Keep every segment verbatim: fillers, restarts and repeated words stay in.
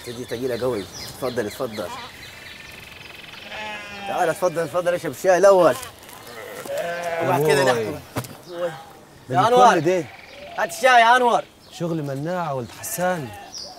دي تقيلة قوي. اتفضل اتفضل. تعال اتفضل اتفضل اشرب الشاي الأول. وبعد كده نحكي. يا أنور ده هات الشاي يا أنور. شغل مناعة ولد حسان.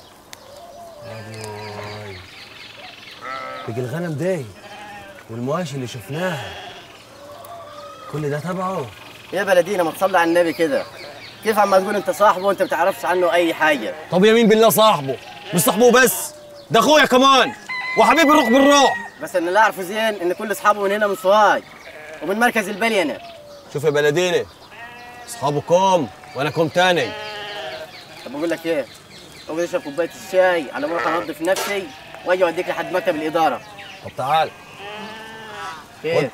بقي الغنم ده والمواشي اللي شفناها كل ده تبعه. يا بلدينا ما تصلي على النبي كده. كيف عم تقول انت صاحبه وانت ما بتعرفش عنه اي حاجه؟ طب يمين بالله صاحبه، مش صاحبه بس، ده اخويا كمان وحبيب الروح بالروح. بس انا اللي اعرفه زين ان كل اصحابه من هنا من سوهاج ومن مركز البلينه. شوف يا بلدينا، اصحابه كوم وانا كوم تاني. طب بقول لك ايه؟ اقعد اشرب كوبايه الشاي على ما اروح انظف نفسي واجي اوديك لحد مكتب الاداره. طب تعال. كيف؟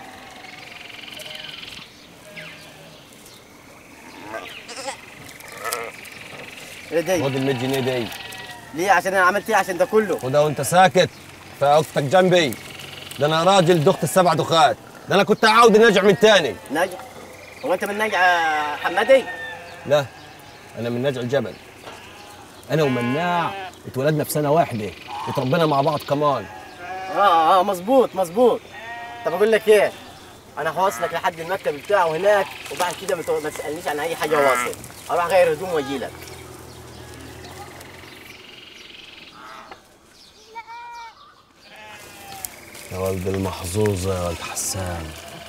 ايه دي؟ خد ال مية جنيه دي. ليه؟ عشان انا عملت ايه عشان ده كله؟ خدها وانت ساكت، فاختك جنبي. ده انا راجل دخت السبع دخات، ده انا كنت عاود النجع من تاني. نجع؟ هو انت من نجع حمادي؟ لا، انا من نجع الجبل. انا ومناع اتولدنا في سنه واحده وتربينا مع بعض كمان. اه اه مظبوط مظبوط. طب اقول لك ايه؟ انا هوصلك لحد المكتب بتاعه هناك وبعد كده ما تسالنيش عن اي حاجه واصل. اروح اغير هدوم واجي لك. يا ولد المحظوظه يا ولد حسان.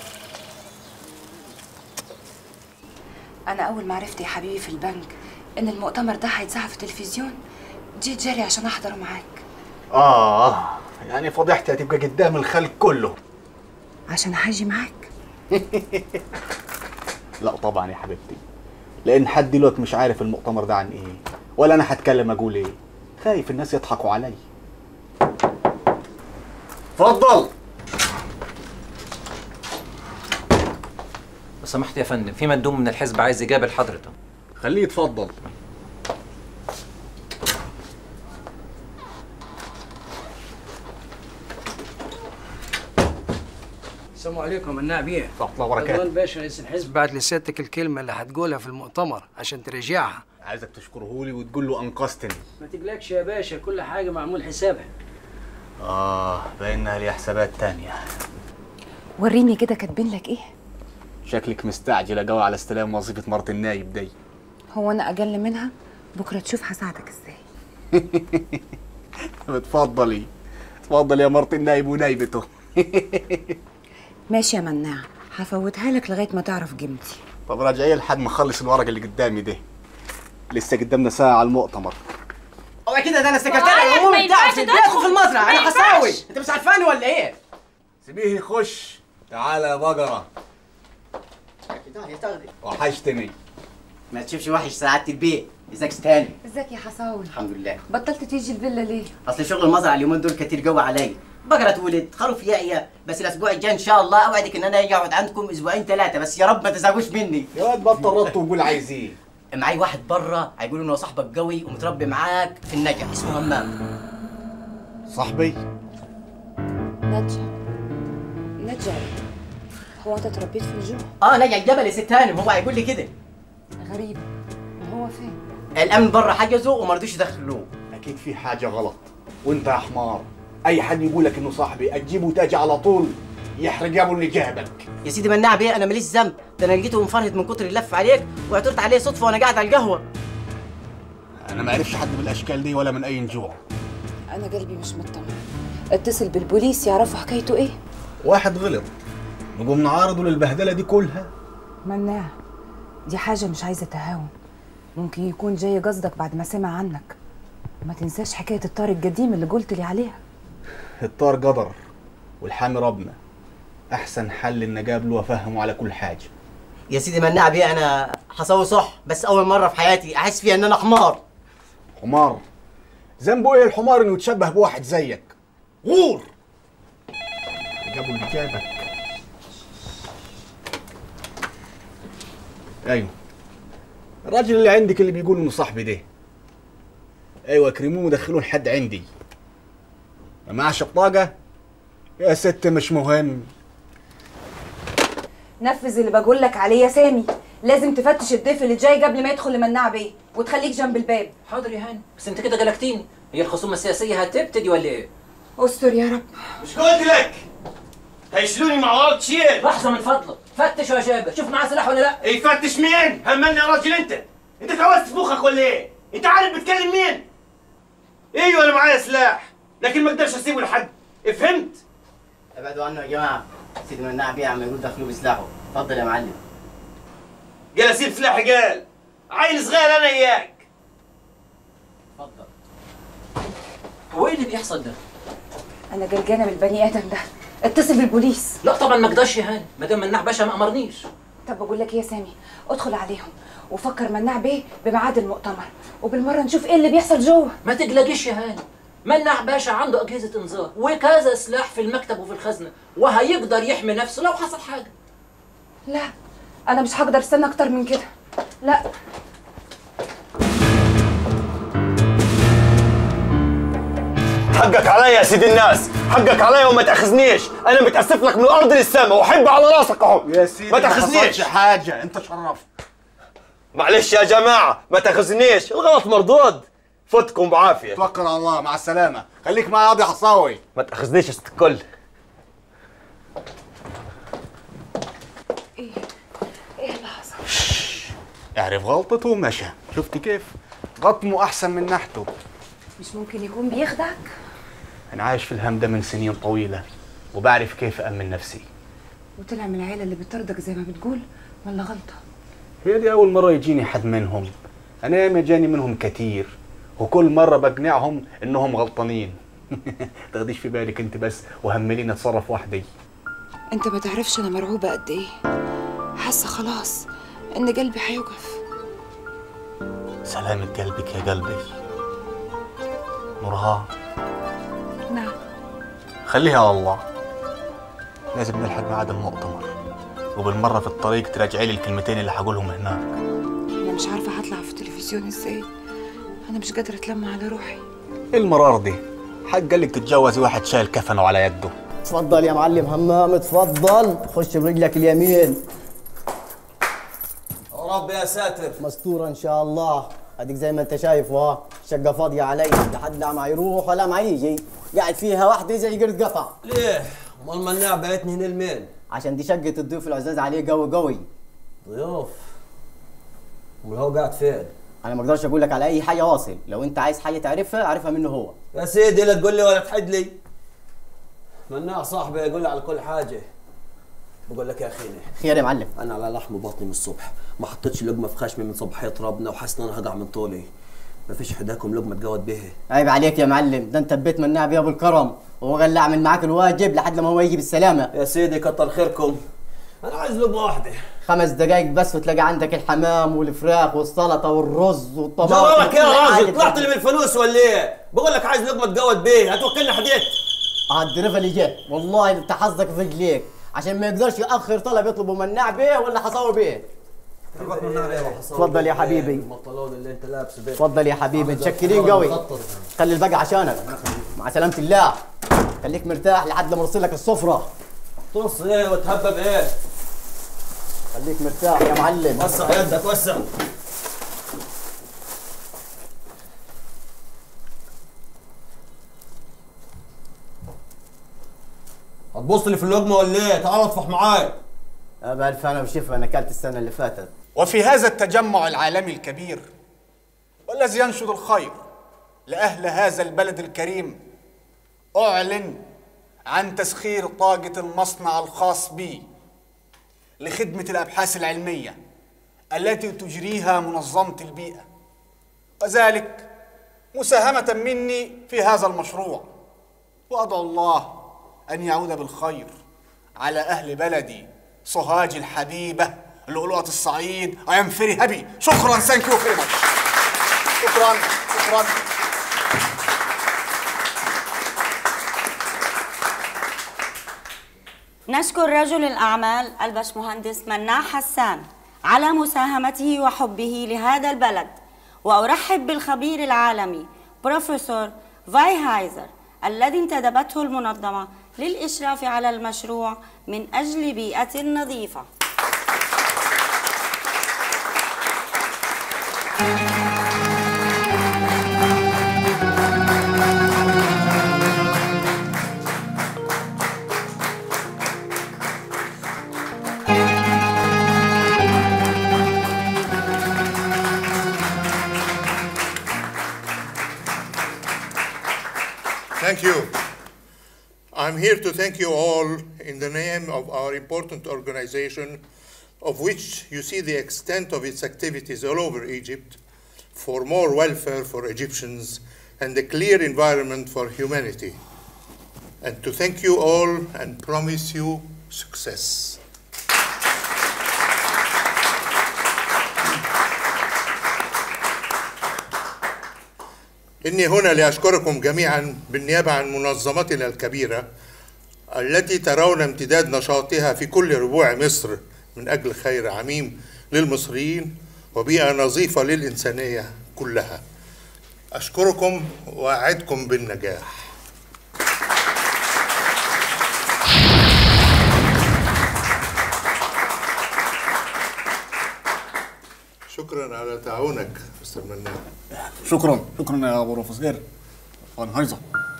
أنا أول ما عرفت يا حبيبي في البنك إن المؤتمر ده هيتذاع في التلفزيون جيت جري عشان أحضره معاك. آه يعني فضيحتي هتبقى قدام الخلق كله. عشان هاجي معاك؟ لا طبعا يا حبيبتي، لأن حد دلوقتي مش عارف المؤتمر ده عن إيه ولا أنا هتكلم أقول إيه. خايف الناس يضحكوا علي. اتفضل. لو سمحت يا فندم، في مندوب من الحزب عايز يقابل حضرتك. خليه يتفضل. السلام عليكم مناع بيه. ورحمة الله وبركاته. رضوان باشا رئيس الحزب بعت لسيادتك الكلمة اللي هتقولها في المؤتمر عشان تراجعها. عايزك تشكره لي وتقول له أنقذتني. ما تقلقش يا باشا، كل حاجة معمول حسابها. آه باينها لي حسابات تانية. وريني كده كاتبين لك إيه؟ شكلك مستعجلة قوي على استلام وظيفة مرت النايب دي. هو أنا أقل منها؟ بكرة تشوف هساعدك إزاي. اتفضلي اتفضلي يا مرت النايب ونايبته. ماشي يا مناع، هفوتها لك لغاية ما تعرف قيمتي. طب راجعيه لحد ما اخلص الورق اللي قدامي ده. لسه قدامنا ساعة على المؤتمر. هو كده ده انا السكرتير العمومي بتاعه في البيت وفي المزرعة، انا حساوي، انت مش عارفاني ولا ايه؟ سيبيه يخش. تعالى يا بقرة. وحشتني. ما تشوفش وحش سعادة البيت، ازيك تاني؟ ازيك يا حساوي؟ الحمد لله. بطلت تيجي الفيلا ليه؟ اصل شغل المزرعة اليومين دول كتير قوي عليا. بقرة تولد، خروف يعيا، بس الاسبوع الجاي ان شاء الله اوعدك ان انا اجي اقعد عندكم اسبوعين ثلاثة، بس يا رب ما تزعجوش مني. يا واد بطل رط وقول عايز ايه؟ معاي واحد بره هيقول انه صاحبك قوي ومتربي معاك في النجع، اسمه همام. صاحبي؟ نجع نجع هو انت اتربيت في الجو؟ اه نجع الجبل يا ست هانم، هو هيقول لي كده. غريب، ما هو فين؟ الامن بره حجزوا وما رضوش يدخلوه. اكيد في حاجة غلط، وانت يا حمار اي حد يقول لك انه صاحبي تجيبه تاجي على طول يحرق ابو اللي جابك. يا سيدي مناع بيه انا ماليش ذنب، ده انا لقيته منفرهد من كتر اللف عليك واعترت عليه صدفه وانا قاعد على القهوه. انا ما اعرفش حد بالاشكال دي ولا من اي نجوع. انا قلبي مش مطمن، اتصل بالبوليس يعرفوا حكايته ايه. واحد غلط نقوم نعارضه للبهدله دي كلها؟ مناع دي حاجه مش عايزه تهاون، ممكن يكون جاي قصدك بعد ما سمع عنك. ما تنساش حكايه الطار القديم اللي قلت لي عليها. الطار قدر والحامي ربنا، احسن حل ان اقابله وافهمه على كل حاجه. يا سيدي مناع بيه انا حصوي صح، بس اول مره في حياتي احس فيها ان انا حمار. حمار؟ ذنبه ايه الحمار انه يتشبه بواحد زيك؟ غور. جابوا اللي جابك. ايوه الراجل اللي عندك اللي بيقول انه صاحبي ده، ايوه كرموه ودخلوه لحد عندي. ما معاش بطاقه؟ يا ست مش مهم. نفذ اللي بقول لك عليه يا سامي، لازم تفتش الضيف اللي جاي قبل ما يدخل لمناع بيه وتخليك جنب الباب. حاضر يا هاني، بس انت كده قلقتيني. هي الخصومه السياسيه هتبتدي ولا ايه؟ استر يا رب. مش قلت لك هيشلوني مع ورد شيل؟ لحظه من فضلك، فتش يا جابر، شوف معاه سلاح ولا لا؟ يفتش مين؟ همني يا راجل انت. انت اتعوزت في مخك ولا ايه؟ انت عارف بتكلم مين؟ ايوه انا معايا سلاح، لكن ما اقدرش اسيبه لحد، فهمت؟ ابعدوا عنه يا جماعه، سيدي مناع بيه عم يقول دخلوه بسلاحه، اتفضل يا معلم. قال اسيب سلاحي قال، عيل صغير انا اياك. اتفضل. هو ايه اللي بيحصل ده؟ انا جلجانه من البني ادم ده، اتصل بالبوليس. لا طبعا ما اقدرش يا هاني، ما دام مناع باشا ما امرنيش. طب بقول لك ايه يا سامي، ادخل عليهم وفكر مناع بيه بميعاد المؤتمر، وبالمره نشوف ايه اللي بيحصل جوه. ما تقلقيش يا هاني، مناع باشا عنده اجهزه انذار وكذا سلاح في المكتب وفي الخزنه، وهيقدر يحمي نفسه لو حصل حاجه. لا انا مش هقدر استنى اكتر من كده، لا. حقك عليا يا سيدي الناس، حقك عليا وما تاخذنيش، انا متاسف لك من الارض للسماء وحب على راسك اهو. يا سيدي ما تاخذنيش حاجه، انت شرفت. معلش يا جماعه ما تاخذنيش، الغلط مردود. فوتكم بعافيه. توكل على الله، مع السلامه. خليك معايا قاضي حصاوي. ما تاخذنيش يا ست الكل. ايه ايه اللي حصل؟ اعرف غلطته ومشى. شفت كيف؟ غطمه احسن من نحته. مش ممكن يكون بيخدعك؟ انا عايش في الهم ده من سنين طويله وبعرف كيف امن نفسي. وطلع من العيله اللي بتطردك زي ما بتقول ولا غلطه؟ هي دي اول مره يجيني حد منهم. انا ياما جاني منهم كتير وكل مره بقنعهم انهم غلطانين. تاخديش في بالك انت بس وهمليني اتصرف وحدي. انت ما تعرفش انا مرعوبه قد ايه، حاسه خلاص ان قلبي هيوقف. سلامة قلبك يا قلبي. نورهان، نعم. خليها على الله. لازم نلحق ميعاد المؤتمر، وبالمره في الطريق تراجعي لي الكلمتين اللي هقولهم هناك. انا مش عارفه هطلع في التلفزيون ازاي، انا مش قادره اتلم على روحي. ايه المرار دي؟ حق قالك تتجوزي واحد شايل كفنه على يده. اتفضل يا معلم همام، اتفضل خش برجلك اليمين. يا رب يا ساتر. مستورة ان شاء الله. اديك زي ما انت شايف وا شقه فاضيه علي، لحد لا ما يروح ولا ما يجي، قاعد فيها وحده زي قرد قطع. ليه؟ امال مناع بعتني هنا لمين؟ عشان دي شقه الضيوف العزاز عليه قوي قوي. ضيوف؟ امال هو قاعد فين؟ انا ما اقدرش اقول لك على اي حاجه واصل، لو انت عايز حاجه تعرفها اعرفها منه هو. يا سيدي لا تقول لي ولا تحد لي. مناع صاحبي يقول لي على كل حاجه. بقول لك يا اخيني، خير يا معلم. انا على لحم بطني من الصبح، ما حطيتش لقمه في خشمي من صباحيه ربنا، وحاسس ان انا هقع من طولي. ما فيش حداكم لقمه تجود بيها. عيب عليك يا معلم، ده انت بيت مناع بيه ابو الكرم، وهو قال لي اعمل معاك الواجب لحد لما هو يجي بالسلامه. يا سيدي كتر خيركم، انا عايز لقمه واحده. خمس دقايق بس وتلاقي عندك الحمام والفراخ والسلطه والرز والطماطم. جرالك يا راجل، طلعت لي من الفلوس ولا ايه؟ بقول لك عايز لقمه تجود بيها، هتوكلني حديت. الدريفه اللي جه، والله انت حظك في رجليك، عشان ما يقدرش ياخر طلب يطلبه مناع بيه ولا حصاوي بيه. اتفضل يا حبيبي. البنطلون اللي انت لابسه ده. اتفضل يا حبيبي، متشكرين قوي. خلي الباقي عشانك. مع سلامة الله. خليك مرتاح لحد لما ارسل لك السفرة. ترص ايه وتهبب ايه؟ خليك مرتاح يا معلم. وسع يدك وسع. هتبص لي في اللقمة ولا ايه؟ تعال اطفح معاي. بألف أنا وشفا، أنا أكلت السنة اللي فاتت. وفي هذا التجمع العالمي الكبير والذي ينشد الخير لأهل هذا البلد الكريم، أعلن عن تسخير طاقة المصنع الخاص بي لخدمة الأبحاث العلمية التي تجريها منظمة البيئة، وذلك مساهمة مني في هذا المشروع. وأدعو الله أن يعود بالخير على أهل بلدي سوهاج الحبيبة، لؤلؤة الصعيد. I am very happy. شكرا. thank you very much. شكرا شكرا. نشكر رجل الأعمال الباشمهندس مناع حسان على مساهمته وحبه لهذا البلد، وأرحب بالخبير العالمي بروفيسور فايهايزر الذي انتدبته المنظمة للإشراف على المشروع من أجل بيئة نظيفة. I'm here to thank you all in the name of our important organization, of which you see the extent of its activities all over Egypt, for more welfare for Egyptians and a clear environment for humanity. And to thank you all and promise you success. إني هنا لأشكركم جميعا بالنيابة عن منظمتنا الكبيرة التي ترون امتداد نشاطها في كل ربوع مصر من أجل خير عميم للمصريين وبيئة نظيفة للإنسانية كلها. أشكركم وأعدكم بالنجاح. شكرا على تعاونك مستر مناع. شكرا شكرا يا ابو بروفيسور فان هايزر.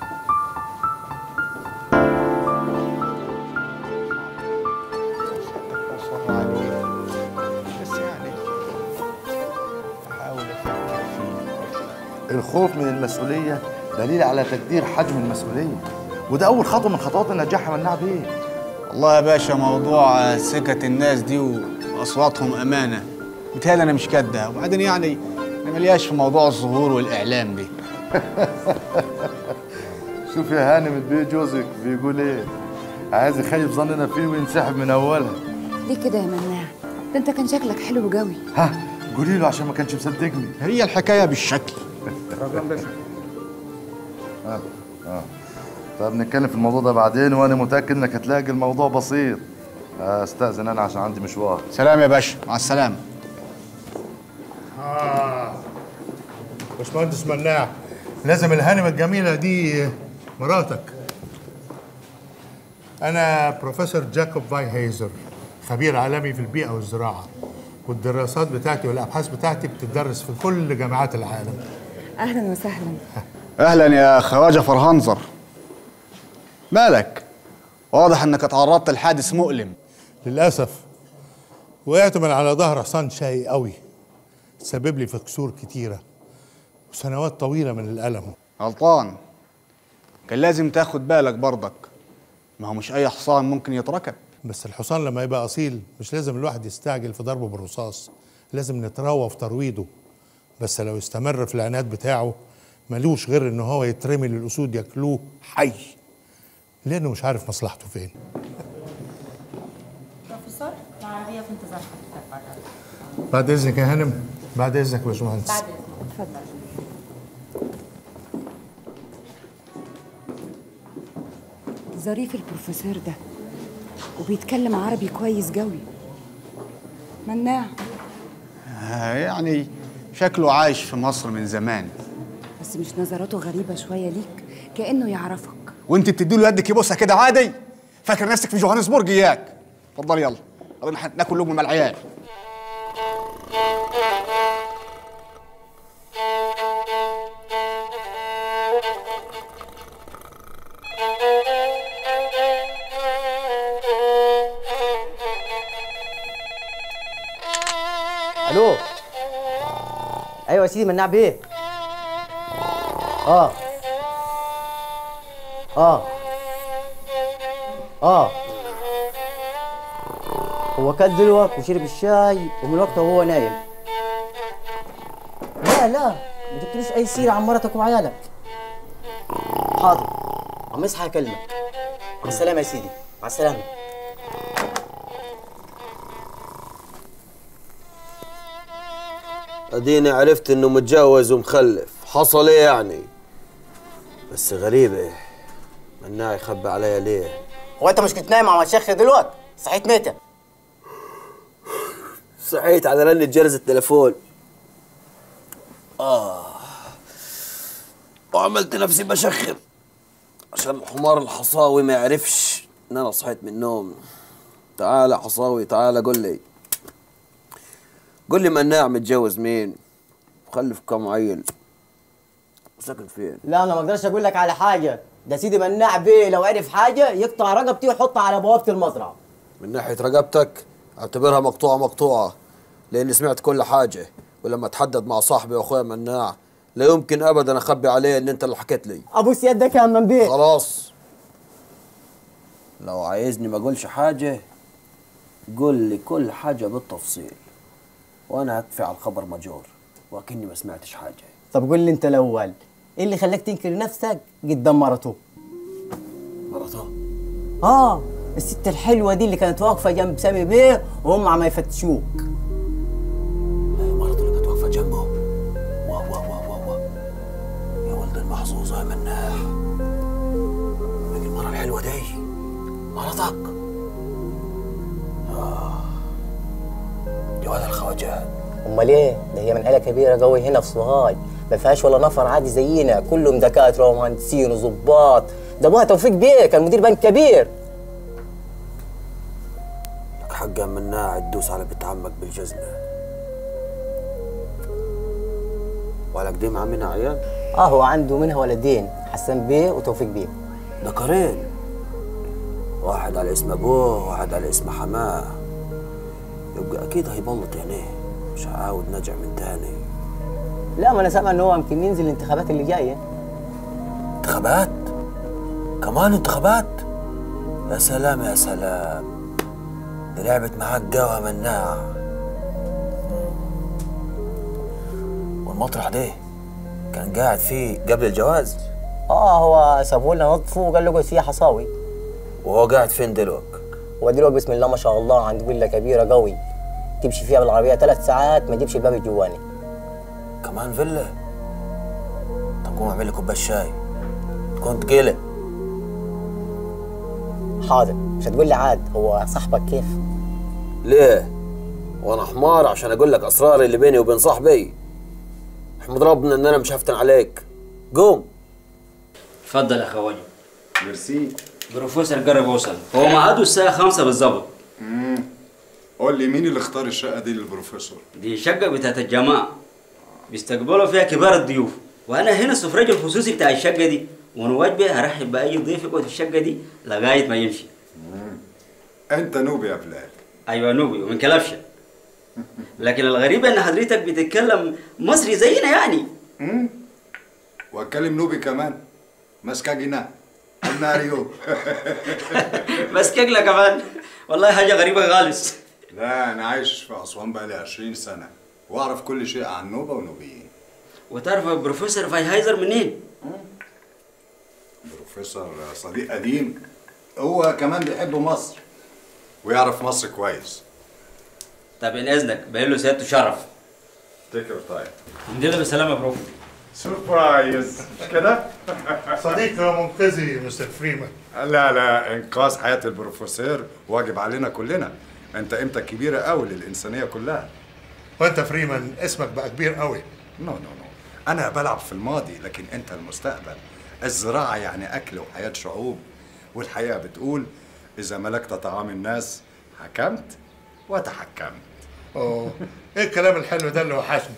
الخوف من المسؤولية دليل على تقدير حجم المسؤولية، وده أول خطوة من خطوات النجاح يا مناع بيه. والله يا باشا موضوع سكة الناس دي وأصواتهم أمانة، بتهيألي أنا مش كدها، وبعدين يعني أنا ملياش في موضوع الظهور والإعلام دي. شوف يا هانم البيه جوزك بيقول إيه؟ عايز يخيب ظننا فيه وينسحب من أولها. ليه كده يا مناع؟ ده أنت كان شكلك حلو قوي. ها قولي له عشان ما كانش مصدقني. هي الحكاية بالشكل. اه اه طب نتكلم في الموضوع ده بعدين، وانا متاكد انك هتلاقي الموضوع بسيط. استاذن انا عشان عندي مشوار. سلام يا باشا، مع السلامه. اه باشمهندس مناع، لازم الهانم الجميله دي مراتك. انا بروفيسور جاكوب فاي هيزر، خبير عالمي في البيئه والزراعه، والدراسات بتاعتي والابحاث بتاعتي بتدرس في كل جامعات العالم. اهلا وسهلا. اهلا يا خواجه فرهنزر. مالك؟ واضح انك اتعرضت لحادث مؤلم. للاسف وقعت من على ظهر حصان شقي قوي، سبب لي في كسور كتيره وسنوات طويله من الالم. غلطان، كان لازم تاخد بالك برضك، ما هو مش اي حصان ممكن يتركب. بس الحصان لما يبقى اصيل مش لازم الواحد يستعجل في ضربه بالرصاص، لازم نتروى في ترويضه. بس لو استمر في العناد بتاعه ملوش غير ان هو يترمي للاسود ياكلوه حي، لانه مش عارف مصلحته فين. بروفيسور العربيه في انتظار حضرتك بره. بعد اذنك يا هانم. بعد اذنك يا باشمهندس. بعد اذنك اتفضل. ظريف البروفيسور ده وبيتكلم عربي كويس قوي. مناع يعني شكله عايش في مصر من زمان، بس مش نظراته غريبة شوية ليك؟ كأنه يعرفك. وانت بتديله يدك يبوسها كده عادي؟ فاكر نفسك في جوهانسبورج اياك؟ اتفضل يلا يلا ناكل لقمة مع العيال. الو ايوه يا سيدي مناع بيه. اه اه اه هو كل دلوقتي وشرب الشاي ومن وقته وهو نايم. لا لا ما جبتليش اي سيره عن مرتك وعيالك. حاضر عم يصحى اكلمك. مع السلامه يا سيدي. مع السلامه. اديني عرفت انه متجوز ومخلف، حصل ايه يعني؟ بس غريبة مناع يخبي عليا ليه؟ هو انت مش كنت نايم مع الشيخ دلوقتي؟ صحيت متى؟ صحيت على رنة جرس التليفون. اه وعملت نفسي بشخر عشان الحمار الحصاوي ما يعرفش ان انا صحيت من النوم. تعال يا حصاوي تعال قول لي قول لي مناع متجوز مين؟ مخلف كم عيل؟ ساكن فين؟ لا انا ما اقدرش اقول لك على حاجه، ده سيدي مناع بيه لو عرف حاجه يقطع رقبتي ويحطها على بوابه المزرعه. من ناحيه رقبتك اعتبرها مقطوعه مقطوعه، لاني سمعت كل حاجه، ولما اتحدد مع صاحبي واخويا مناع لا يمكن ابدا اخبي عليه ان انت اللي حكيت لي. ابوس يدك يا همام بيه. خلاص لو عايزني ما اقولش حاجة قول لي كل حاجة بالتفصيل وانا هكفي على الخبر مجور وكأني ما سمعتش حاجة. طب قول لي انت الاول، ايه اللي خلاك تنكر نفسك قدام مرته؟ مرته؟ اه الست الحلوه دي اللي كانت واقفه جنب سامي بيه وهم عم يفتشوك. مرته اللي كانت واقفه جنبه؟ واه واه واه واه واه يا ولد المحظوظه يا مناح، من المره الحلوه دي مرتك؟ اه يا ولد الخواجات. امال ايه؟ ده هي من عيله كبيره قوي هنا في سوهاج، ما فيهاش ولا نفر عادي زينا، كلهم دكاتره ومهندسين وظباط. ده ابوها توفيق بيه كان مدير بنك كبير. لك حق يا مناع تدوس على بنت عمك بالجزمه. ولك دي مع منها عيال؟ اه هو عنده منها ولدين، حسن بيه وتوفيق بيه. ذكرين، واحد على اسم ابوه وواحد على اسم حماه. يبقى اكيد هيبلط عينيه، مش هعاود نرجع من تاني. لا ما انا سامع ان هو يمكن ينزل الانتخابات اللي جايه. انتخابات؟ كمان انتخابات؟ يا سلام يا سلام، دي لعبت معاك جوا مناع. والمطرح ده كان قاعد فيه قبل الجواز؟ اه هو سابوا لنا نطفه وقال له اقعد فيها حصاوي. وهو قاعد فين دلوقتي؟ هو دلوقتي بسم الله ما شاء الله عند فيلا كبيره قوي، تمشي فيها بالعربيه ثلاث ساعات ما تجيبش الباب الجواني. كمان فيلا؟ طب قوم اعمل لي كوبايه شاي تكون تقيله. حاضر، مش هتقول لي عاد هو صاحبك كيف؟ ليه؟ وانا حمار عشان اقول لك اسراري اللي بيني وبين صاحبي؟ احمد ربنا ان انا مش هفتن عليك. قوم. اتفضل يا خواجه. ميرسي. بروفيسور قرب اوصل، هو ميعاده الساعه خمسة بالظبط. امم قول لي مين اللي اختار الشقه دي للبروفيسور؟ دي شقه بتاعت الجماعه بيستقبلوا فيها كبار الضيوف، وانا هنا السفرجي الخصوصي بتاع الشقه دي، وانا واجبي هرحب باي ضيف يقعد في الشقه دي لغايه ما يمشي. امم انت نوبي يا بلال؟ ايوه نوبي ومن كلبشه. لكن الغريب ان حضرتك بتتكلم مصري زينا يعني. امم واتكلم نوبي كمان. مسكاجنا الناريو. مسكاجنا كمان، والله حاجه غريبه خالص. لا انا عايش في اسوان بقالي عشرين سنه واعرف كل شيء عن نوبه ونوبيين. وتعرف بروفيسور فايهايزر منين؟ بروفيسور صديق قديم، هو كمان بيحب مصر ويعرف مصر كويس. طب ان اذنك باين له سيادته شرف. تيك يور تايم. الحمد لله بالسلامه يا بروف. سربرايز مش كده؟ صديقي ومنقذي مستر فريمان. لا لا، انقاذ حياه البروفيسور واجب علينا كلنا. انت قيمتك كبيره قوي للانسانيه كلها. وانت فريمان اسمك بقى كبير قوي. نو نو نو، انا بلعب في الماضي لكن انت المستقبل. الزراعه يعني اكل وحياه شعوب، والحقيقه بتقول اذا ملكت طعام الناس حكمت وتحكمت. اوه ايه الكلام الحلو ده اللي وحشني.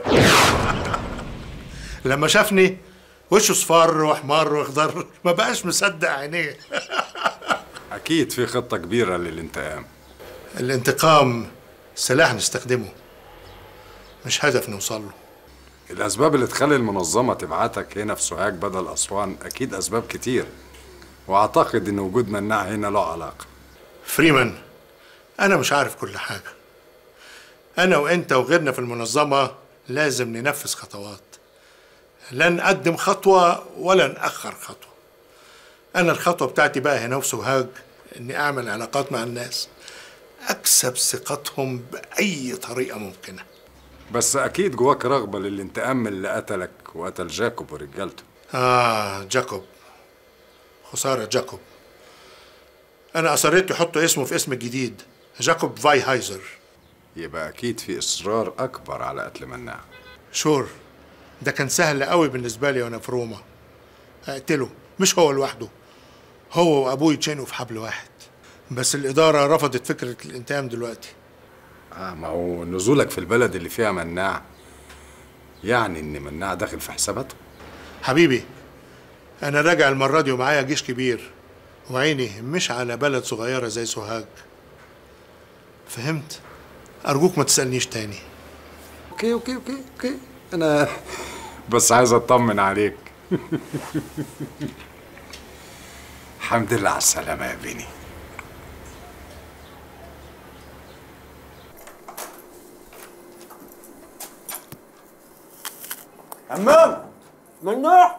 لما شافني وشه صفار واحمر واخضر ما بقاش مصدق عينيه. اكيد في خطه كبيره للانتقام. الانتقام سلاح نستخدمه مش هدف نوصل له. الاسباب اللي تخلي المنظمه تبعتك هنا في سوهاج بدل اسوان اكيد اسباب كتير، واعتقد ان وجود مناع هنا له علاقه. فريمان انا مش عارف كل حاجه، انا وانت وغيرنا في المنظمه لازم ننفذ خطوات، لا نقدم خطوه ولا ناخر خطوه. انا الخطوه بتاعتي بقى هنا في سوهاج اني اعمل علاقات مع الناس اكسب ثقتهم باي طريقه ممكنه. بس اكيد جواك رغبه للانتقام من اللي قتلك وقتل جاكوب ورجالته. اه جاكوب، خساره جاكوب. انا اصريت يحطوا اسمه في اسم الجديد، جاكوب فايهايزر. يبقى اكيد في اصرار اكبر على قتل مناع. شور، ده كان سهل قوي بالنسبه لي وانا في روما. اقتله، مش هو لوحده، هو وابوه يتشنقوا في حبل واحد. بس الاداره رفضت فكره الانتقام دلوقتي. اه ما هو نزولك في البلد اللي فيها مناع يعني ان مناع داخل في حساباته. حبيبي انا راجع المره دي ومعايا جيش كبير، وعيني مش على بلد صغيره زي سوهاج. فهمت؟ ارجوك ما تسالنيش تاني. اوكي اوكي اوكي اوكي انا بس عايز اطمن عليك. الحمد لله على السلامة يا بني. همام منوع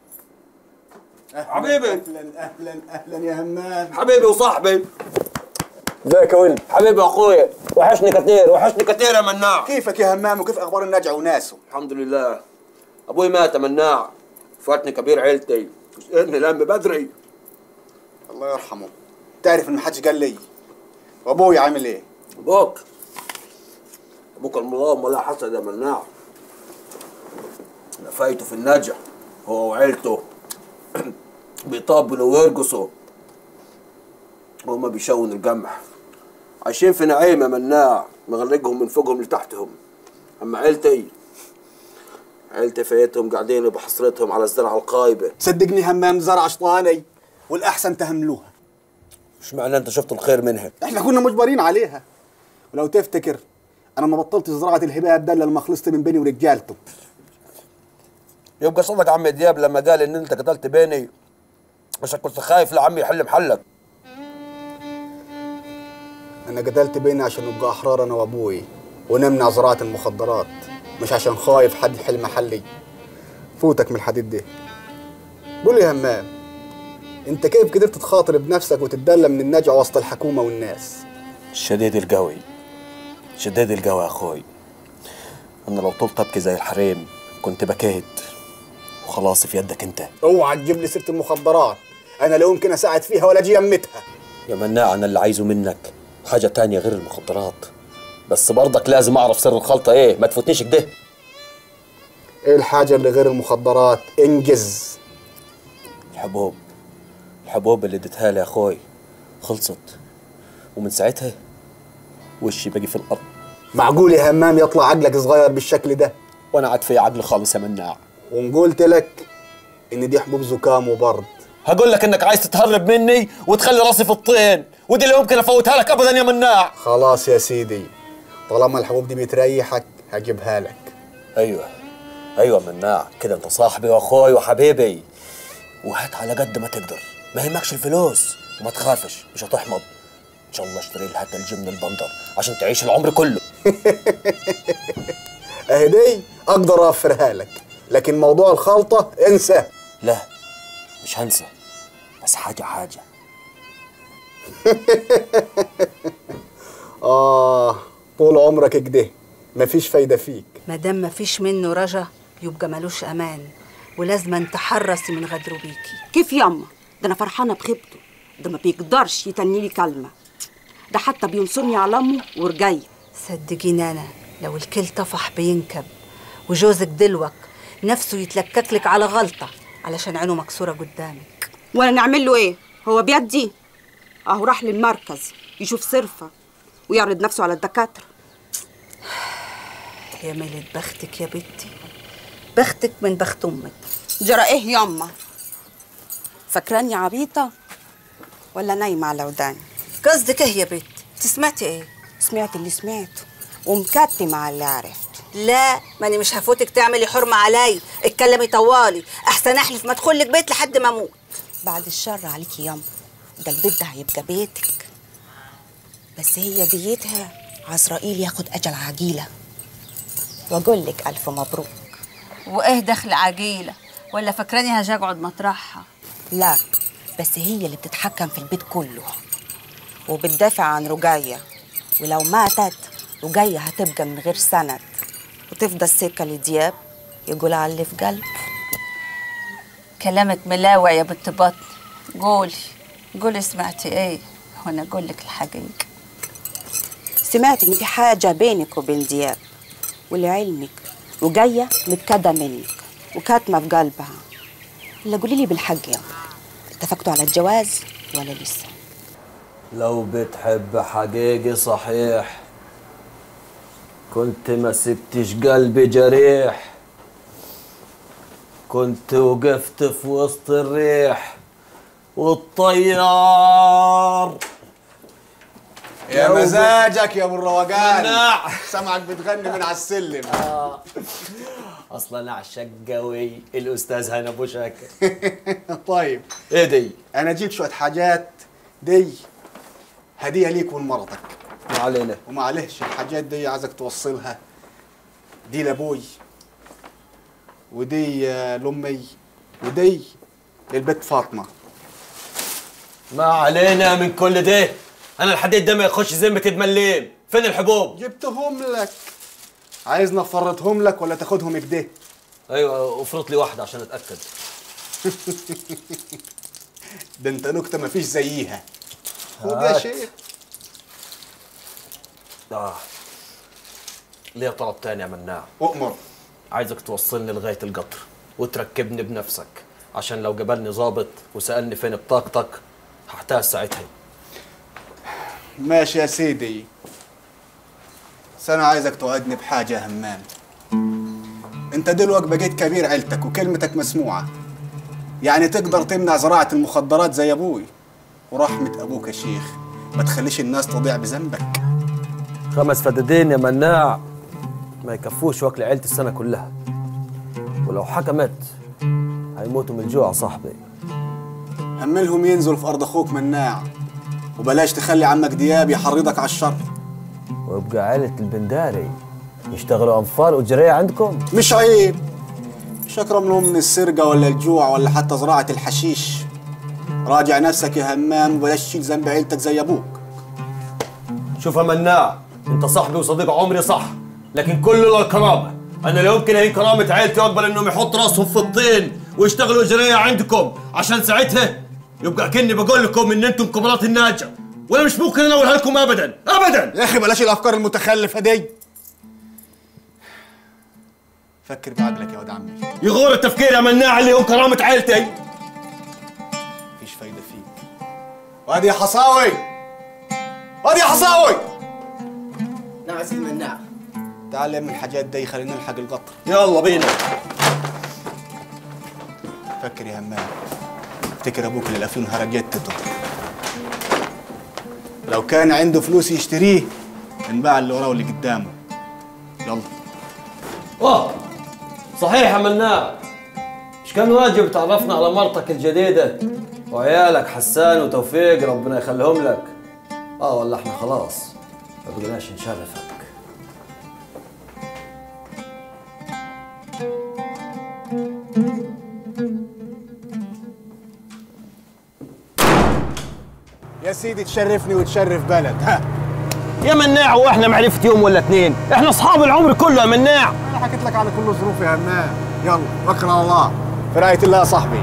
حبيبي. اهلا اهلا اهلا يا همام حبيبي وصاحبي. ازيك يا ولد؟ حبيبي واخويا، وحشني كتير وحشني كتير يا مناع. كيفك يا همام وكيف اخبار النجع وناسه؟ الحمد لله. ابوي مات يا مناع، فاتني كبير عيلتي، وسألني لم بدري. الله يرحمه. تعرف ان محدش قال لي وابوي عامل ايه؟ ابوك ابوك الملام ولا حسد يا مناع. لفايته في النجع هو وعيلته بيطبلوا ويرقصوا وهما بيشونوا القمح، عايشين في نعيم يا مناع، مغرقهم من فوقهم لتحتهم. اما عيلتي عيلتي فايتهم قاعدين بحصرتهم على الزرعه القايبه. صدقني همام زرع شطاني والاحسن تهملوها. مش معنى انت شفت الخير منها؟ احنا كنا مجبرين عليها، ولو تفتكر انا ما بطلت زراعه الهباب ده الا لما خلصت من بيني ورجالته. يبقى صدق عم دياب لما قال ان انت قتلت بيني عشان كنت خايف لعمي يحل محلك. انا قتلت بيني عشان نبقى احرار انا وابوي ونمنع زراعه المخدرات، مش عشان خايف حد يحل محلي. فوتك من الحديد ده. قول لي يا همام، انت كيف قدرت تخاطر بنفسك وتتدلى من النجع وسط الحكومه والناس؟ شديد القوي شديد القوي يا اخوي. انا لو طلت ابكي زي الحريم كنت بكيت، وخلاص في يدك انت. اوعى تجيب لي سيره المخدرات، انا لا يمكن اساعد فيها ولا اجي يمتها. يا مناع انا اللي عايزه منك حاجه تانية غير المخدرات، بس برضك لازم اعرف سر الخلطه ايه، ما تفوتنيش كده. ايه الحاجه اللي غير المخدرات؟ انجز. الحبوب الحبوب اللي اديتها لي يا اخوي خلصت، ومن ساعتها وشي باقي في الارض. معقول يا همام يطلع عقلك صغير بالشكل ده؟ وانا عاد في عقل خالص يا مناع. وان قلت لك ان دي حبوب زكام وبرد هقول لك انك عايز تتهرب مني وتخلي راسي في الطين، ودي اللي ممكن افوتها لك ابدا يا مناع. خلاص يا سيدي، طالما الحبوب دي بتريحك هجيبها لك. ايوه ايوه مناع، كده انت صاحبي واخوي وحبيبي، وهات على قد ما تقدر، ما يهمكش الفلوس وما تخافش مش هتحمض. ان شاء الله اشتري لها تلج من البندر عشان تعيش العمر كله. اهي دي اقدر اوفرها لك، لكن موضوع الخلطه انسى. لا مش هنسى، بس حاجه حاجه. اه طول عمرك كده مفيش فايده فيك. ما دام مفيش منه رجا يبقى ملوش امان، ولازم تحرصي من غدره بيكي. كيف ياما؟ ده انا فرحانه بخيبته، ده ما بيقدرش يتني لي كلمه، ده حتى بينصرني على امه ورجاي. صدقيني انا لو الكل طفح بينكب وجوزك دلوك نفسه يتلككلك على غلطه علشان عينه مكسوره قدامك. وانا نعمل له ايه؟ هو بيدي؟ اهو راح للمركز يشوف صرفه ويعرض نفسه على الدكاتره. يا ميلة بختك يا بنتي، بختك من بخت امك. جرى ايه ياما؟ فاكراني عبيطه ولا نايمه على وداني؟ قصدك ايه يا بنتي؟ انت سمعتي ايه؟ سمعت اللي سمعته ومكتمه على اللي عرفته. لا ماني مش هفوتك تعملي حرمه علي، اتكلمي طوالي احسن احلف ما ادخلك بيت لحد ما اموت. بعد الشر عليكي ياما، ده البيت ده هيبقى بيتك، بس هي ديتها عزرائيل ياخد اجل عجيله. واقول لك الف مبروك. وايه دخل عجيله؟ ولا فاكراني هاجي اقعد مطرحها؟ لا بس هي اللي بتتحكم في البيت كله وبتدافع عن رجاية، ولو ماتت رجاية هتبقى من غير سند وتفضل سكة لدياب يقول على اللي في قلبه. كلامك ملاوع يا بنت بطن. قولي قولي سمعتي ايه وانا اقول لك الحقيقة. سمعت ان في حاجة بينك وبين دياب، ولعلمك رجاية متكدة منك وكاتمة في قلبها. الا قولي لي بالحق يا اتفقتوا على الجواز ولا لسه؟ لو بتحب حقيقي صحيح كنت ما سبتش قلبي جريح، كنت وقفت في وسط الريح والطيار. يا مزاجك يا ابو الروقان، سمعك بتغني من على السلم. اصلا انا عالشقاوي الاستاذ هنا ابو شاكر. طيب ايه دي؟ انا جبت شويه حاجات دي هديه ليك ولمرتك. ما علينا. ومعلش الحاجات دي عايزك توصلها، دي لابوي ودي لامي ودي للبت فاطمه. ما علينا من كل ده، انا الحديد ده ما يخش ذمة المليم. فين الحبوب؟ جبتهم لك. عايزني افرطهم لك ولا تاخدهم كده؟ ايوه افرط لي واحده عشان اتاكد. ده انت نكته مفيش زيها. خد يا شيخ. اه ليه طلب تاني يا مناع؟ اؤمر. عايزك توصلني لغايه القطر وتركبني بنفسك، عشان لو جبلني ظابط وسالني فين بطاقتك هحتاج ساعتها. ماشي يا سيدي، بس انا عايزك توعدني بحاجه يا همام. انت دلوقتي بقيت كبير عيلتك وكلمتك مسموعه، يعني تقدر تمنع زراعه المخدرات زي ابوي. ورحمه ابوك يا شيخ ما تخليش الناس تضيع بذنبك. خمس فدادين يا مناع ما يكفوش واكل عيلتي السنه كلها، ولو حكمت هيموتوا من الجوع صاحبي. هملهم ينزلوا في ارض اخوك مناع، وبلاش تخلي عمك دياب يحرضك على الشر. ويبقى عيلة البنداري يشتغلوا انفار وجريه عندكم؟ مش عيب. مش اكرم لهم من السرقه ولا الجوع ولا حتى زراعه الحشيش. راجع نفسك يا همام وبلاش تشيل ذنب عيلتك زي ابوك. شوف يا مناع، انت صاحبي وصديق عمري صح، لكن كله للكرامه. انا لا يمكن اهين كرامه عيلتي واقبل انهم يحطوا راسهم في الطين ويشتغلوا جريه عندكم، عشان ساعتها يبقى كني بقول لكم ان انتم كبرات الناجه، وانا مش ممكن انولها لكم ابدا ابدا. يا اخي بلاش الافكار المتخلفه دي. فكر بعقلك يا واد عمي. يغور التفكير يا مناع اللي هو كرامه عيلتي. مفيش فايده فيك. وادي يا حصاوي، وادي يا حصاوي. نعم يا سيدي مناع. تعال يا من الحاجات دي خلينا نلحق القطر. يلا بينا. فكر يا همام، افتكر ابوك اللي لافين هرجتته. لو كان عنده فلوس يشتريه انباع اللي وراه واللي قدامه. يلا. اه صحيح يا مناع، مش كان واجب تعرفنا على مرتك الجديده وعيالك حسان وتوفيق ربنا يخليهم لك؟ اه ولا احنا خلاص ما بقيناش نشرفك؟ يا سيدي تشرفني وتشرف بلد. ها يا مناع واحنا معرفة يوم ولا اتنين؟ احنا اصحاب العمر كله يا مناع. انا حكيت لك على كل ظروف يا همام. يلا توكل على الله، في رعاية الله يا صاحبي.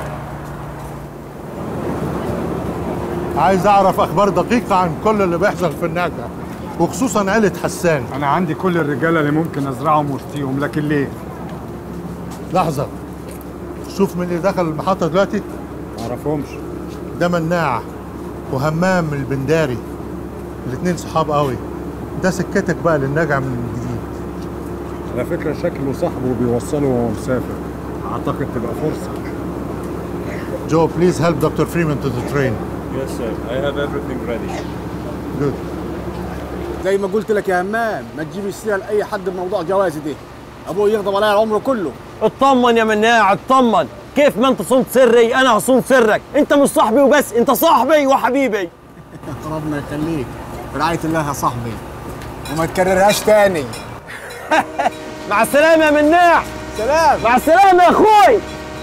عايز اعرف اخبار دقيقه عن كل اللي بيحصل في النجع، وخصوصا عيله حسان. انا عندي كل الرجاله اللي ممكن ازرعهم واشتيهم، لكن ليه؟ لحظه، شوف مين اللي دخل المحطه دلوقتي. معرفهمش. ده مناع وهمام البنداري، الاتنين صحاب قوي. ده سكتك بقى للنجع من جديد. على فكره شكله صاحبه بيوصله وهو مسافر، اعتقد تبقى فرصه. Joe, please help Doctor Freeman to the train. Yes, sir. I have everything ready. Good. زي ما قلت لك يا همام ما تجيبش سيره لاي حد بموضوع جوازي ده. ابوه يغضب عليا العمر كله. اطمن يا مناع اطمن، كيف ما انت صنت سري انا هصون سرك. انت مش صاحبي وبس، انت صاحبي وحبيبي. ربنا يخليك، برعاية الله يا صاحبي، وما تكررهاش تاني. مع السلامة يا مناع. سلام. مع السلامة يا اخوي.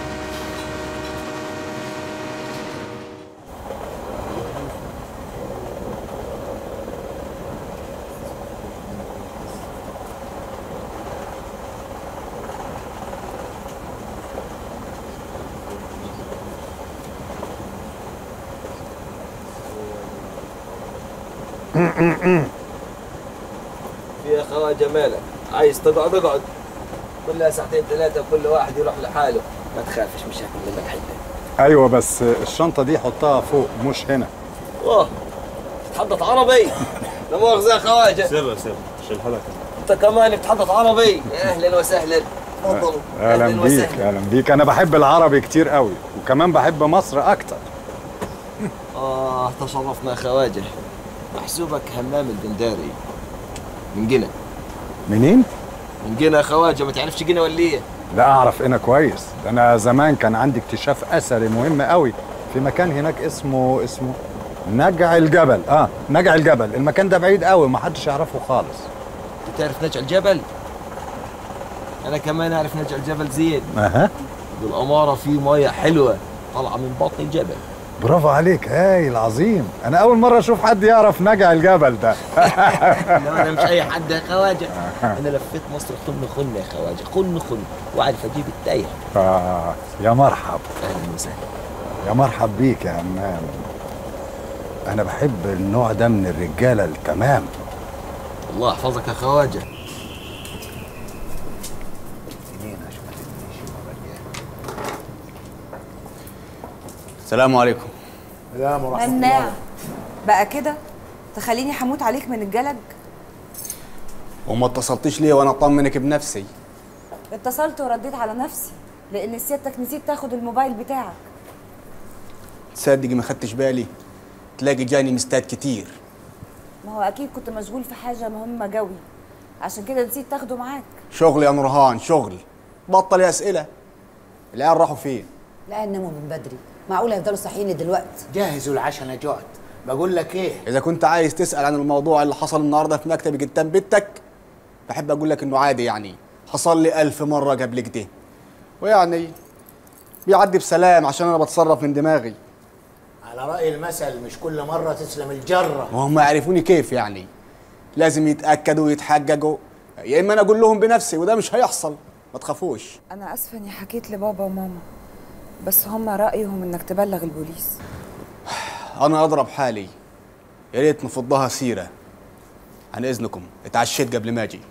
في خواجه مالك، عايز تقعد اقعد، كلها ساعتين ثلاثة وكل واحد يروح لحاله. ما تخافش مش هاكل منك حته. ايوه بس الشنطه دي حطها فوق مش هنا. اوه بتتحدث عربي؟ لا مؤاخذة يا خواجه. سيبها سيبها شيلها لك. انت كمان بتتحدث عربي؟ يا اهلا وسهلا. تفضلوا. اهلا بيك اهلا بيك. انا بحب العربي كتير قوي، وكمان بحب مصر اكتر. اه تشرفنا يا خواجه. محسوبك همام البنداري من جنة. منين؟ من جينا يا خواجه، ما تعرفش جينا ولا ايه؟ لا اعرف انا كويس، ده انا زمان كان عندي اكتشاف اثري مهم قوي في مكان هناك اسمه اسمه نجع الجبل. اه نجع الجبل، المكان ده بعيد قوي ما حدش يعرفه خالص. انت تعرف نجع الجبل؟ انا كمان اعرف نجع الجبل زين. اها بالاماره في ميه حلوه طالعه من بطن الجبل. برافو عليك، هايل عظيم. انا اول مره اشوف حد يعرف نجع الجبل ده. لا انا مش اي حد يا خواجه، انا لفيت مصر خن خن يا خواجه، خن خن واعرف اجيب التايه. آه يا مرحب. اهلا وسهلا. يا مرحب بيك يا همام. انا بحب النوع ده من الرجاله التمام. الله يحفظك يا خواجه. السلام عليكم. السلام ورحمه الله. مناع بقى كده تخليني هموت عليك من الجلج؟ وما اتصلتيش ليه وانا اطمنك بنفسي؟ اتصلت ورديت على نفسي لان سيادتك نسيت تاخد الموبايل بتاعك. تصدقي ما خدتش بالي، تلاقي جاني مستات كتير. ما هو اكيد كنت مشغول في حاجه مهمه جوي عشان كده نسيت تاخده معاك. شغل يا نورهان شغل، بطلي اسئله. العيال راحوا فين؟ لا ناموا من بدري، معقول يفضلوا صاحيين دلوقتي؟ جهزوا العشاء انا جعت. بقول لك ايه، اذا كنت عايز تسال عن الموضوع اللي حصل النهارده في مكتبي قدام بيتك، بحب اقول لك انه عادي، يعني حصل لي ألف مره قبل كده، ويعني بيعدي بسلام عشان انا بتصرف من دماغي. على راي المثل مش كل مره تسلم الجره. وهم يعرفوني كيف يعني؟ لازم يتاكدوا ويتحققوا، يا اما انا اقول لهم بنفسي وده مش هيحصل، ما تخافوش. انا اسفه اني حكيت لبابا وماما، بس هم رايهم انك تبلغ البوليس. انا اضرب حالي، يا ريت نفضها سيره. عن اذنكم اتعشيت قبل ما اجي.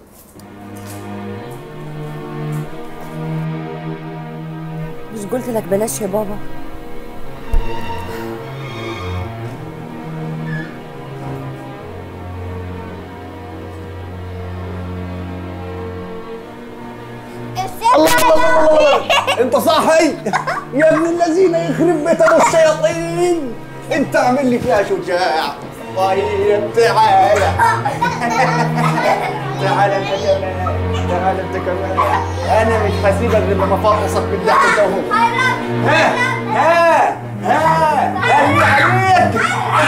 مش قلت لك بلاش يا بابا؟ الله الله الله، انت صاحي يا ابن الذين يخرب بيت ابو الشياطين. انت عامل لي فيها شجاع. طيب تعال تعال انت كمان، تعال انت كمان، انا مش هسيبك غير لما افطسك بالضحك اهو. ها ها ها قلبي عليك.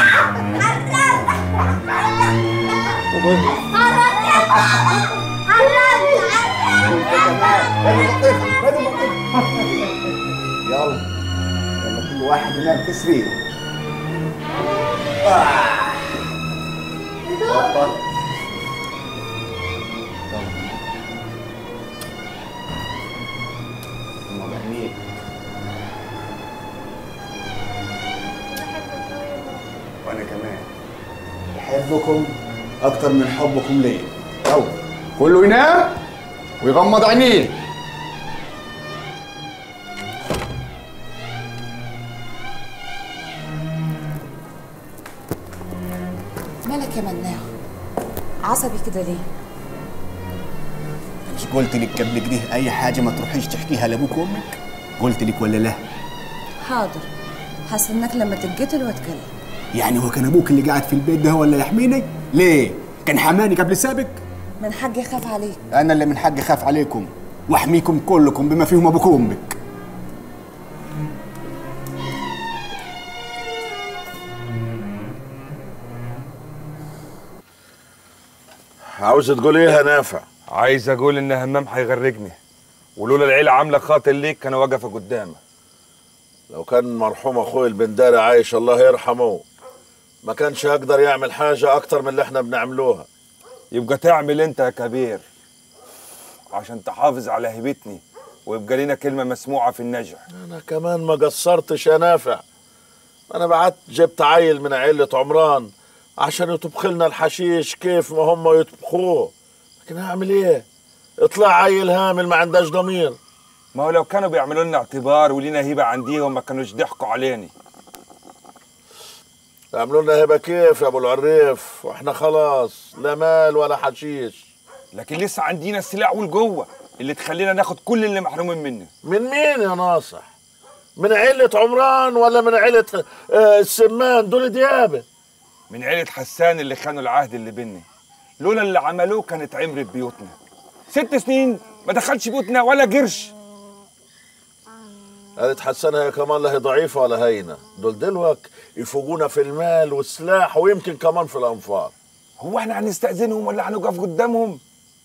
يلا يلا كل واحد ينام في سريره. بطل. يلا بعينيك. وانا كمان بحبكم اكتر من حبكم ليا. يلا كله ينام ويغمض عينيه. مالك يا مناع؟ عصبي كده ليه؟ مش قلت لك قبل كده اي حاجه ما تروحيش تحكيها لابوك وامك؟ قلت لك ولا لا؟ حاضر، هستناك لما تتقتل واتكلم. يعني هو كان ابوك اللي قاعد في البيت ده هو اللي يحميني؟ ليه؟ كان حماني قبل سابق؟ من حقي اخاف عليك. انا اللي من حقي اخاف عليكم واحميكم كلكم بما فيهم ابوك وامك. عاوز تقول ايه يا نافع؟ عايز اقول ان همام هيغرقني، ولولا العيله عامله خاطر ليك كان واقفه قدامك. لو كان مرحوم اخوي البنداري عايش الله يرحمه ما كانش هيقدر يعمل حاجه اكتر من اللي احنا بنعملوها. يبقى تعمل انت يا كبير عشان تحافظ على هيبتني ويبقى لنا كلمه مسموعه في النجع. انا كمان ما قصرتش يا نافع، انا بعت جبت عيل من عيله عمران عشان يطبخ لنا الحشيش كيف ما هم يطبخوه، لكن هعمل ايه؟ اطلع عيل هامل ما عندهاش ضمير. ما هو لو كانوا بيعملوا لنا اعتبار ولينا هيبه عنديهم ما كانوش ضحكوا عليني. يعملوا لنا هيبه كيف يا ابو العريف واحنا خلاص لا مال ولا حشيش؟ لكن لسه عندنا السلاح والجوه اللي تخلينا ناخد كل اللي محرومين منه. من مين يا ناصح؟ من عيله عمران ولا من عيله آه السمان دول ديابه؟ من عيله حسان اللي خانوا العهد اللي بينا. لولا اللي عملوه كانت عمرت بيوتنا. ست سنين ما دخلش بيوتنا ولا قرش. قالت حسنها هي كمان لا هي ضعيفه ولا هينه، دول دلوك يفوقونا في المال والسلاح ويمكن كمان في الانفاق. هو احنا هنستأذنهم ولا هنقف قدامهم؟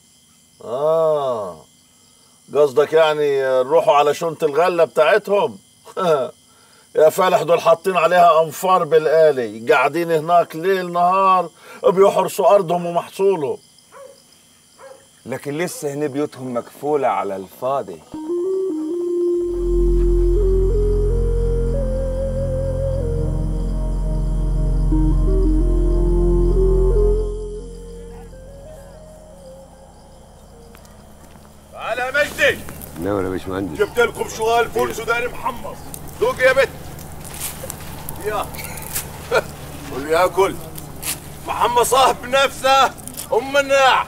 اه قصدك يعني نروحوا على شنطة الغله بتاعتهم؟ يا فالح دول حاطين عليها انفار بالآلي، قاعدين هناك ليل نهار بيحرسوا ارضهم ومحصولهم. لكن لسه هنا بيوتهم مكفولة على الفاضي. تعالى يا مجدي. نور يا باشمهندس. جبت لكم شوال فول سوداني محمص، ذوق يا بت. يا قول ياكل محمصاه بنفسه ام مناع.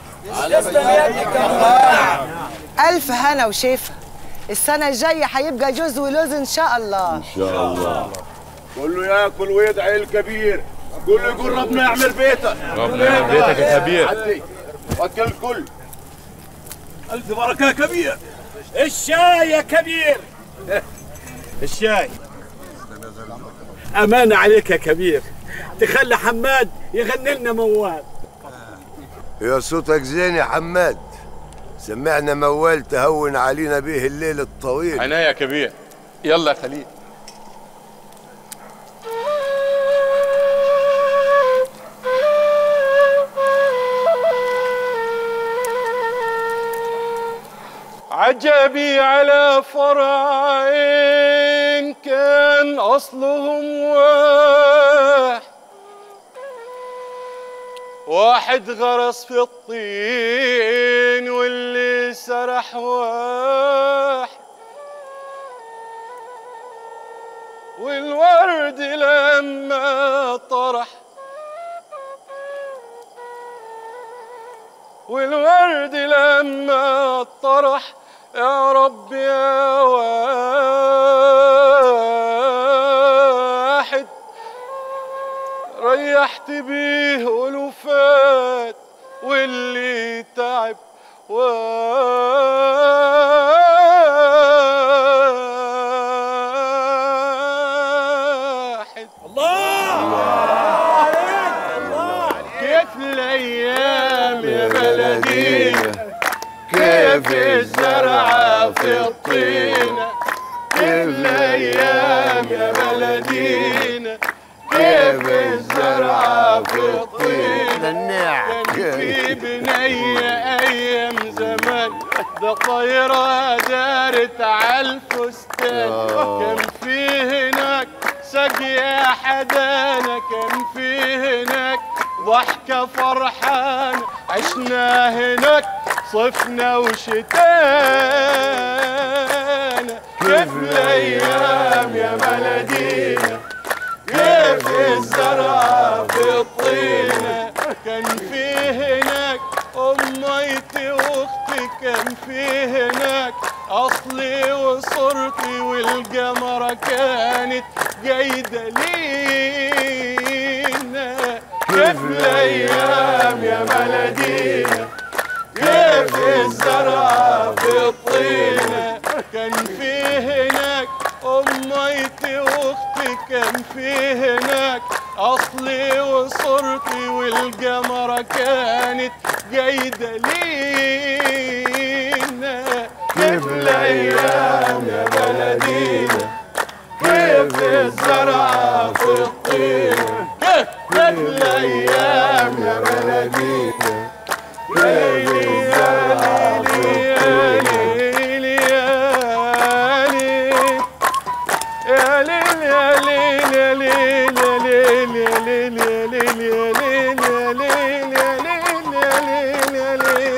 ألف هنا وشفا، السنة الجاية هيبقى جوز ولوز إن شاء الله. إن شاء الله. كله ياكل ويدعي الكبير، قول له يقول ربنا يعمل بيتك. ربنا يعمل بيتك يا كبير. عدي وكل الكل. ألف بركة يا كبير. الشاي يا كبير. الشاي. أمانة عليك يا كبير، تخلي حماد يغني لنا موال. يا صوتك زين يا حماد، سمعنا موال تهون علينا به الليل الطويل. عناية يا كبير. يلا يا خليل. عجبي على فرعين كان أصلهم واحد، واحد غرس في الطين واللي سرح واحد، والورد لما طرح والورد لما طرح يا رب يا واحد ريحت بيه ألوفات واللي تعب واحد. الله الله كيف الأيام يا بلدي، كيف الزرعة في الطينة، كيف الأيام يا بلدينا، كيف الزرعة في الطينة. كان في بنية أيام زمان ده طيرة دارت عالفستان، كان في هناك سقيا حدانا، كان في هناك ضحكة فرحانة، عشنا هناك صفنا وشتانا. كيف الأيام يا بلدينا، كيف الزرعة في الطينة، كان في هناك أميتي وأختي، كان في هناك أصلي وصورتي، والقمرة كانت جايدة لينا. كيف الأيام يا بلدينا، كيف الزرعة في الطينة، كان في هناك أميتي وأختي، كان في هناك أصلي وصورتي، والقمرة كانت جايدة لينا. كيف الأيام يا بلدينا، كيف الزرعة في الطينة، كيف الأيام يا بلدينا، كيف الزرعة في الطينة. يا ليل